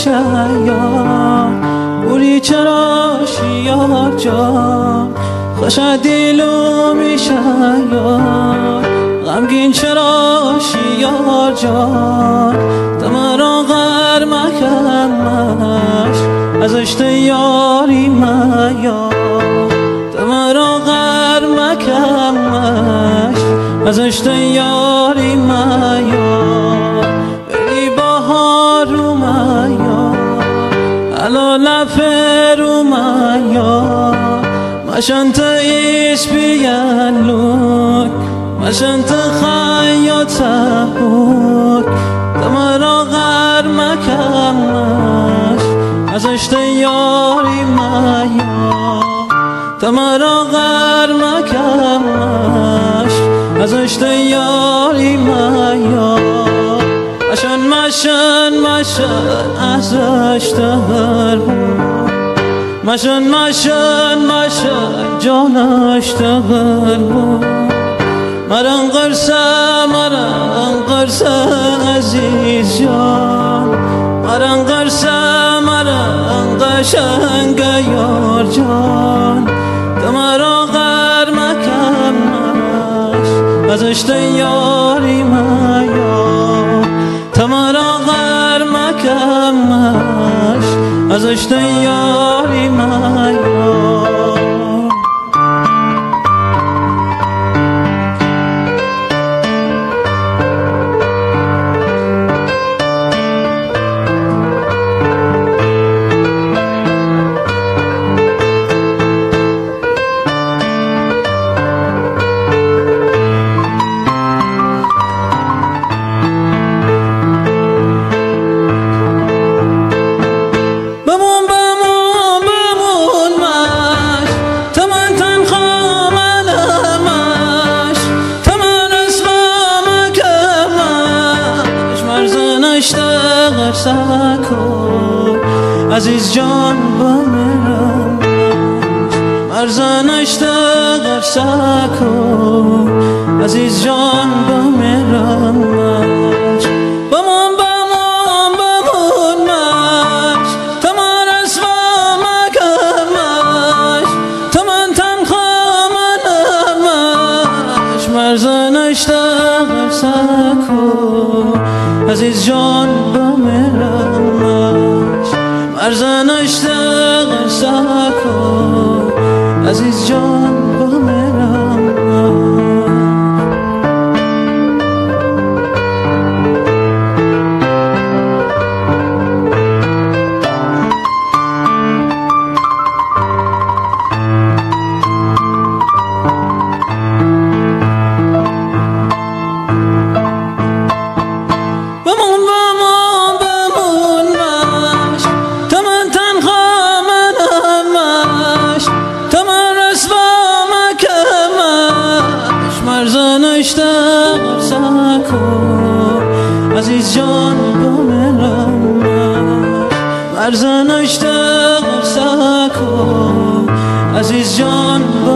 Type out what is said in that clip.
شیار بوری چرا شیار جان خوش دیلو میشه یار غمگین چرا شیار جان تمرا غر مکمش ازش یاری میار تمرا غر مکمش ازش یاری میار بری بهار میار علا لفر میار مشان تعيش بيالوك مشان تخيط أبوك تمرا غير مكمش ازش تياري مايا تمرا غير مكمش ازش تياري مايا مشان ازش تهربوك مشان جانش تغل بود مرن قرصه عزیز جان مرن قشنگ یار جان تمرا غر مکمش ازش یاری میار تمرا غر مکمش ازش یاری میار عزیز جان بمیرم مرزنش تغر سکو عزیز جان بمیرم بمون مش تمام اسمم مکمش تمام تنخوا منمش مرزنش تغر سکو عزیز جان بمیرم مرزنش تغر سکو عزیز جان بمیرم عزیز جان بمیرم مرزنش تغر سکو عزیز جان